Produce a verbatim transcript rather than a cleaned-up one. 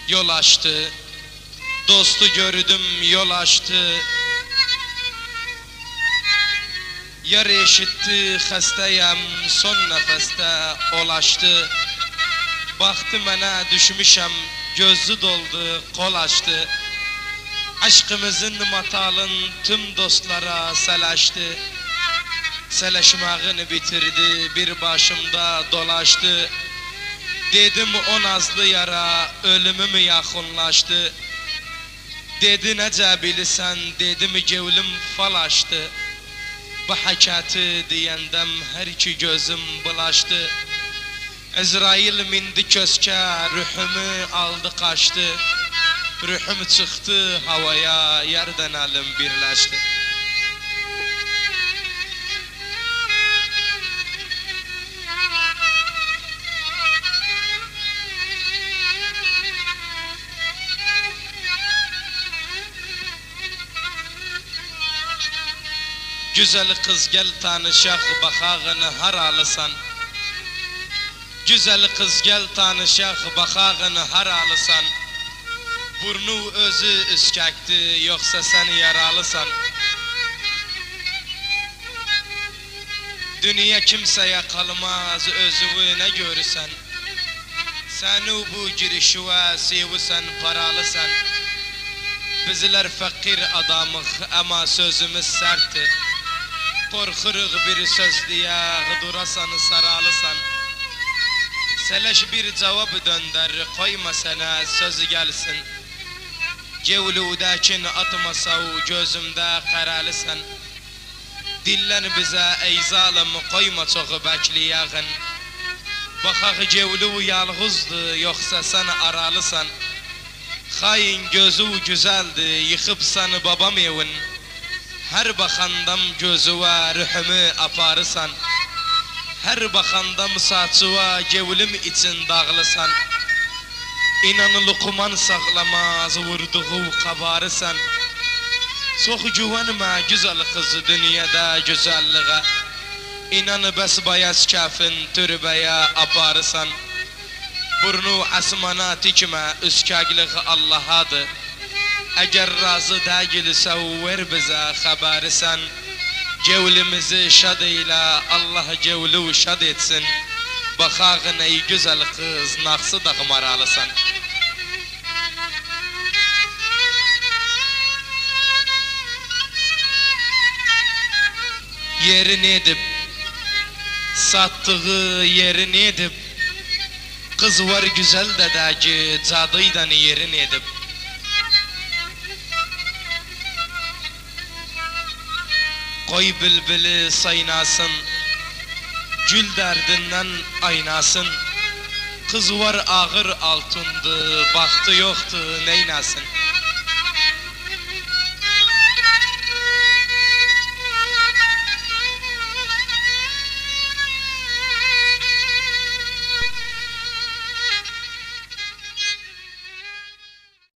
yol açtı. Dostu gördüm yol açtı. Yar eşitti xəstəyəm son nəfəsdə olaştı. Baxdı mənə düşmüşəm gözü doldu qol açtı. Aşkımızın matalın tüm dostlara sələşti. Sələşmağını bitirdi bir başımda dolaştı. Dedim o nazlı yara ölümüm yaxınlaştı. Dedi necə bilirsən dedim gevlim falaştı. Bu həkəti deyəndəm hər iki gözüm bulaştı. Əzrail mindi köskə ruhumu aldı qaçtı. Ruhum çıktı havaya, yerden elim birleşti. Güzel kız gel tanışak bakağını haralısan. Güzel kız gel tanışak bakağını haralısan. Burnu özü üskəkdi, yoxsa səni yaralısan. Dünya kimsəyə qalmaz, özüvü nə görürsən. Səni bu girişivə sevisən, paralısan. Bizlər fəqir adamıq, amma sözümüz sərtdir. Qorxuruq bir söz deyə, durasanı saralısan. Sələş bir cavab döndər, qoyma sənə sözü gəlsin. Cevludəkin atmasa gözümdə qərəlisən. Dillən bizə ey zalım qoyma çoxu bəkliyəğin. Baxaq cevlu yalğızdır yoxsa sən aralısan. Xain gözü güzəldir yıxıbsan babam evin. Hər baxandam gözüvə ruhumu aparısan. Hər baxandam saçıva cevlim için dağlısan. İnan Luqman sağlamaz vurduğu qabarısan. Çox güvənmə güzel kız dünyada güzelliğe. İnan bəs bayaz kəfin türbəyə aparısan. Burnu asmana tikmə üskəqliq Allahadır. Əgər razı dəyilsə ver bizə xəbərisən. Cevlimizi şad eylə Allah cevlu şad etsin. Baxağın ey güzel kız naqsı dağmaralısan. Yerini edip sattığı yerini edip kız var güzel dedəci cadıydan yerini edip koy bülbülü saynasın gül derdinden aynasın. Kız var ağır altındı baktı yoktu neynasın.